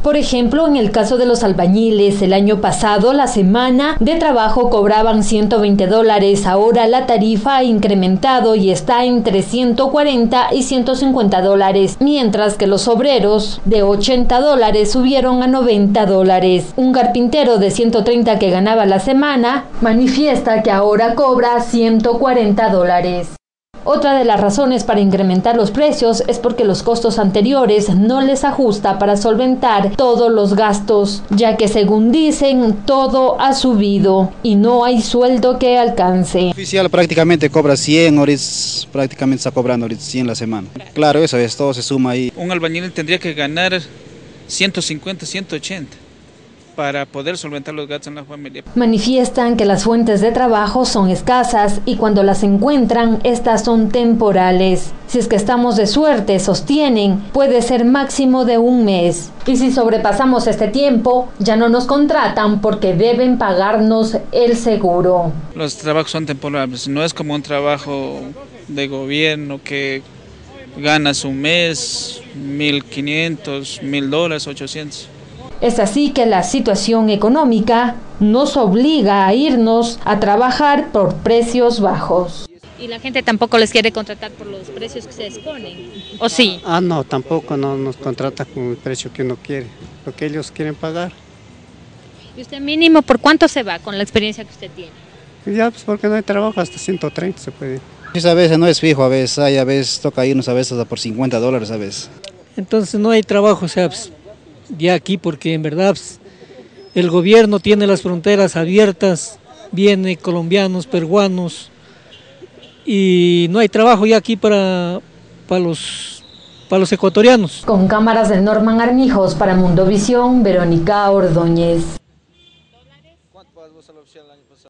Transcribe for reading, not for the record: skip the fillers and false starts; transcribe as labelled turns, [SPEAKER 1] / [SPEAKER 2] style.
[SPEAKER 1] Por ejemplo, en el caso de los albañiles, el año pasado la semana de trabajo cobraban $120, ahora la tarifa ha incrementado y está entre $140 y $150, mientras que los obreros de $80 subieron a $90. Un carpintero de 130 que ganaba la semana manifiesta que ahora cobra $140. Otra de las razones para incrementar los precios es porque los costos anteriores no les ajusta para solventar todos los gastos, ya que según dicen, todo ha subido y no hay sueldo que alcance.
[SPEAKER 2] El oficial prácticamente cobra 100, ahorita prácticamente está cobrando ahorita 100 la semana. Claro, eso es, todo se suma ahí.
[SPEAKER 3] Un albañil tendría que ganar 150, 180. Para poder solventar los gastos en la familia.
[SPEAKER 1] Manifiestan que las fuentes de trabajo son escasas y cuando las encuentran, estas son temporales. Si es que estamos de suerte, sostienen, puede ser máximo de un mes. Y si sobrepasamos este tiempo, ya no nos contratan porque deben pagarnos el seguro.
[SPEAKER 3] Los trabajos son temporales, no es como un trabajo de gobierno que ganas un mes, $1,500, $1,000, 800.
[SPEAKER 1] Es así que la situación económica nos obliga a irnos a trabajar por precios bajos.
[SPEAKER 4] ¿Y la gente tampoco les quiere contratar por los precios que se exponen? ¿O sí?
[SPEAKER 5] No, tampoco no nos contrata con el precio que uno quiere, lo que ellos quieren pagar.
[SPEAKER 4] ¿Y usted mínimo por cuánto se va con la experiencia que usted tiene?
[SPEAKER 5] Ya, pues porque no hay trabajo, hasta 130 se puede ir.
[SPEAKER 2] Pues a veces no es fijo, a veces toca irnos a veces hasta por $50 a veces.
[SPEAKER 6] Entonces no hay trabajo, o sea, pues, ya aquí, porque en verdad pues, el gobierno tiene las fronteras abiertas, vienen colombianos, peruanos, y no hay trabajo ya aquí para los ecuatorianos.
[SPEAKER 1] Con cámaras de Norman Armijos para Mundovisión, Verónica Ordóñez.